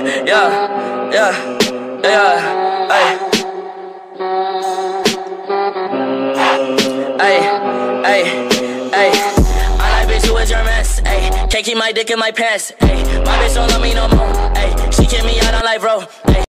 I like bitch, who is your mess? Ayy, can't keep my dick in my pants. Ayy, my bitch don't love me no more. Ayy, she kick me out on life, bro. Ayy.